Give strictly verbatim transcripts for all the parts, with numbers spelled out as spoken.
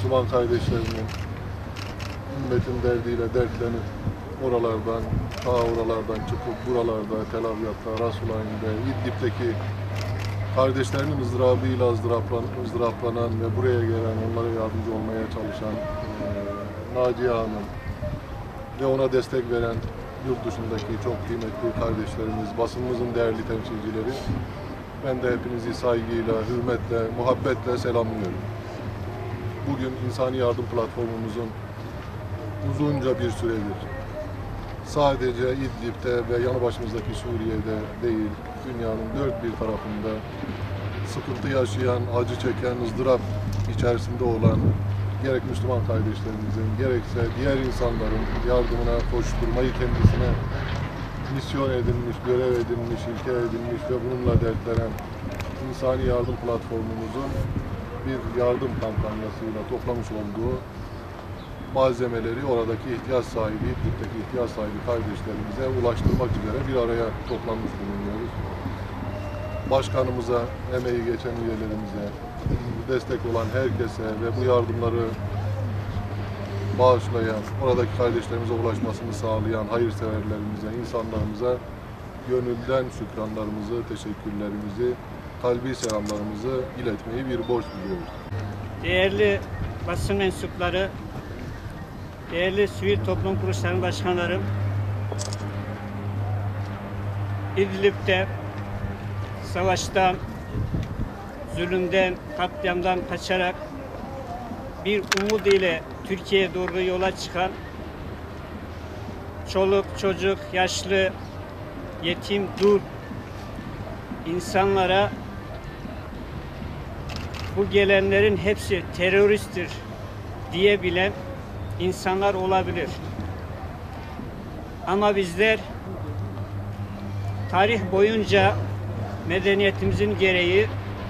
Müslüman kardeşlerinin ümmetin derdiyle dertlenip oralardan, ta oralardan çıkıp buralarda, Tel Abyad'da, Rasulayn'da, İdlib'deki kardeşlerinin ızdırabıyla ızdıraplan, ızdıraplanan ve buraya gelen, onlara yardımcı olmaya çalışan e, Naciye Hanım ve ona destek veren yurt dışındaki çok kıymetli kardeşlerimiz, basınımızın değerli temsilcileri, ben de hepinizi saygıyla, hürmetle, muhabbetle selamlıyorum. Bugün İnsani Yardım Platformumuzun uzunca bir süredir sadece İdlib'de ve yanı başımızdaki Suriye'de değil, dünyanın dört bir tarafında sıkıntı yaşayan, acı çeken, ızdırap içerisinde olan gerek Müslüman kardeşlerimizin, gerekse diğer insanların yardımına koşturmayı kendisine misyon edinmiş, görev edinmiş, ilke edinmiş ve bununla dertlenen İnsani Yardım Platformumuzun bir yardım kampanyasıyla toplamış olduğu malzemeleri oradaki ihtiyaç sahibi, İdlib'deki ihtiyaç sahibi kardeşlerimize ulaştırmak üzere bir araya toplanmış bulunuyoruz. Başkanımıza, emeği geçen üyelerimize, destek olan herkese ve bu yardımları bağışlayan, oradaki kardeşlerimize ulaşmasını sağlayan hayırseverlerimize, insanlarımıza gönülden şükranlarımızı, teşekkürlerimizi, kalbi selamlarımızı iletmeyi bir borç biliyoruz. Değerli basın mensupları, değerli sivil toplum kuruluşlarının başkanlarım, İdlib'de savaştan, zulümden, katliamdan kaçarak bir umut ile Türkiye'ye doğru yola çıkan çoluk, çocuk, yaşlı, yetim, dul insanlara bu gelenlerin hepsi teröristtir diyebilen insanlar olabilir. Ama bizler tarih boyunca medeniyetimizin gereği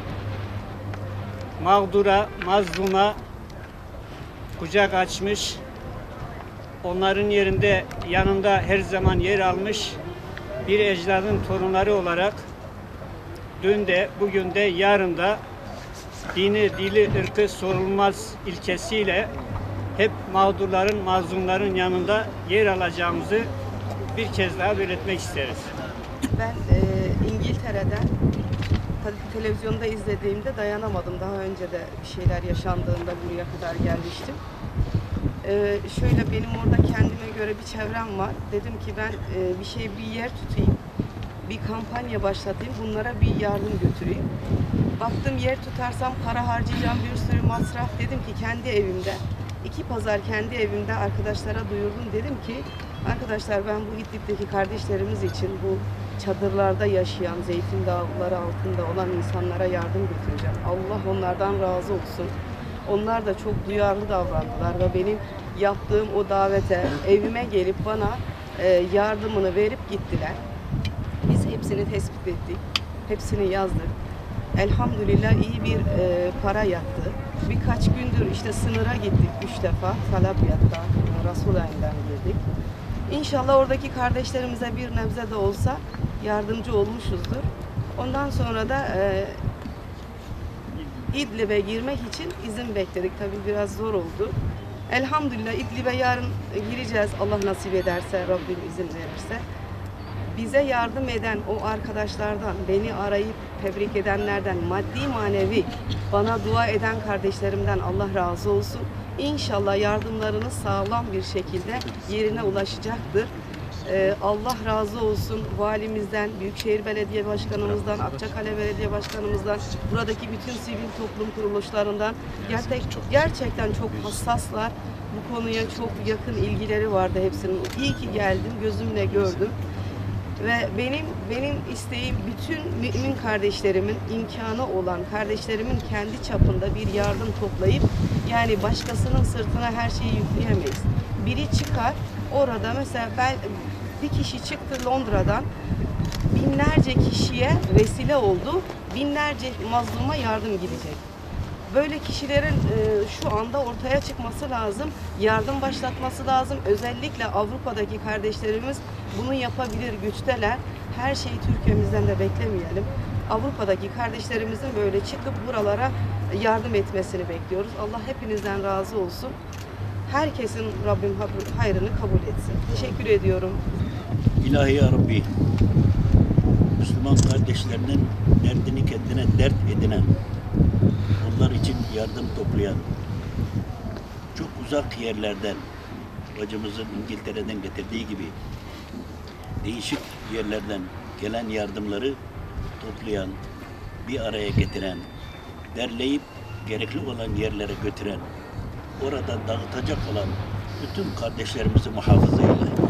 mağdura, mazluma kucak açmış, onların yerinde, yanında her zaman yer almış bir ecdadın torunları olarak dün de, bugün de, yarın da dini, dili, ırkı sorulmaz ilkesiyle hep mağdurların, mazlumların yanında yer alacağımızı bir kez daha belirtmek isteriz. Ben e, İngiltere'den televizyonda izlediğimde dayanamadım. Daha önce de bir şeyler yaşandığında buraya kadar gelmiştim. Ee, şöyle benim orada kendime göre bir çevrem var. Dedim ki ben e, bir şey, bir yer tutayım, bir kampanya başlatayım, bunlara bir yardım götüreyim. Baktım yer tutarsam para harcayacağım, bir sürü masraf. Dedim ki kendi evimde, iki pazar kendi evimde arkadaşlara duyurdum. Dedim ki arkadaşlar ben bu İdlib'deki kardeşlerimiz için, bu çadırlarda yaşayan, zeytin dağları altında olan insanlara yardım götüreceğim. Allah onlardan razı olsun. Onlar da çok duyarlı davrandılar ve benim yaptığım o davete evime gelip bana e, yardımını verip gittiler. Biz hepsini tespit ettik, hepsini yazdık. Elhamdülillah iyi bir e, para yattı. Birkaç gündür işte sınıra gittik üç defa. Tel Abyad'da, Rasulayn'dan girdik. İnşallah oradaki kardeşlerimize bir nebze de olsa yardımcı olmuşuzdur. Ondan sonra da e, İdlib'e girmek için izin bekledik. Tabii biraz zor oldu. Elhamdülillah İdlib'e yarın gireceğiz. Allah nasip ederse, Rabbim izin verirse. Bize yardım eden o arkadaşlardan, beni arayıp tebrik edenlerden, maddi manevi bana dua eden kardeşlerimden Allah razı olsun. İnşallah yardımlarınız sağlam bir şekilde yerine ulaşacaktır. Ee, Allah razı olsun valimizden, Büyükşehir Belediye Başkanımızdan, Akçakale Belediye Başkanımızdan, buradaki bütün sivil toplum kuruluşlarından gerçek, gerçekten çok hassaslar. Bu konuya çok yakın ilgileri vardı hepsinin. İyi ki geldim, gözümle gördüm. Ve benim benim isteğim bütün mümin kardeşlerimin, imkanı olan kardeşlerimin kendi çapında bir yardım toplayıp, yani başkasının sırtına her şeyi yükleyemeyiz. Biri çıkar orada, mesela ben bir kişi çıktı Londra'dan, binlerce kişiye vesile oldu, binlerce mazluma yardım gidecek. Böyle kişilerin e, şu anda ortaya çıkması lazım, yardım başlatması lazım. Özellikle Avrupa'daki kardeşlerimiz bunu yapabilir güçteler. Her şeyi Türkiye'mizden de beklemeyelim. Avrupa'daki kardeşlerimizin böyle çıkıp buralara yardım etmesini bekliyoruz. Allah hepinizden razı olsun. Herkesin Rabbim hayrını kabul etsin. Teşekkür ediyorum. İlahi ya Rabbi, Müslüman kardeşlerinin derdini kendine dert edinen, onlar için yardım toplayan, çok uzak yerlerden, bacımızın İngiltere'den getirdiği gibi değişik yerlerden gelen yardımları toplayan, bir araya getiren, derleyip gerekli olan yerlere götüren, orada dağıtacak olan bütün kardeşlerimizi muhafaza eyle.